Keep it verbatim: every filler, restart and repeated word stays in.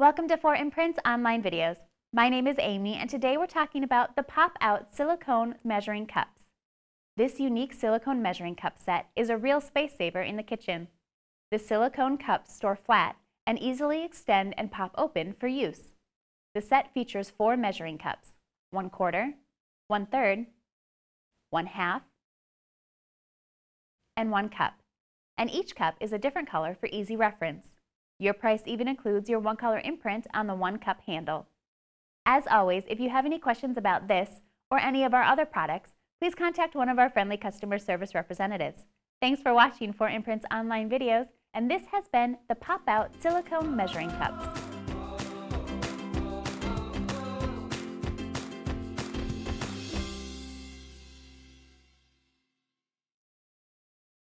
Welcome to four Imprints online videos. My name is Amy and today we're talking about the pop-out silicone measuring cups. This unique silicone measuring cup set is a real space saver in the kitchen. The silicone cups store flat and easily extend and pop open for use. The set features four measuring cups, one quarter, one third, one half, and one cup. And each cup is a different color for easy reference. Your price even includes your one color imprint on the one cup handle. As always, if you have any questions about this or any of our other products, please contact one of our friendly customer service representatives. Thanks for watching four Imprints online videos, and this has been the Pop-Out Silicone Measuring Cups.